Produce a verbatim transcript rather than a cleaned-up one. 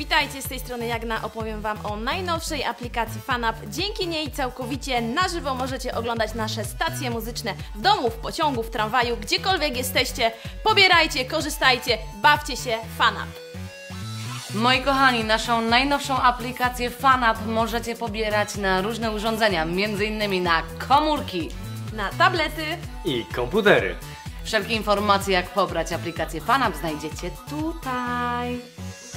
Witajcie, z tej strony Jagna. Opowiem Wam o najnowszej aplikacji FanUp. Dzięki niej całkowicie na żywo możecie oglądać nasze stacje muzyczne w domu, w pociągu, w tramwaju, gdziekolwiek jesteście. Pobierajcie, korzystajcie, bawcie się, FanUp. Moi kochani, naszą najnowszą aplikację FanUp możecie pobierać na różne urządzenia, między innymi na komórki, na tablety i komputery. Wszelkie informacje, jak pobrać aplikację FanUp, znajdziecie tutaj.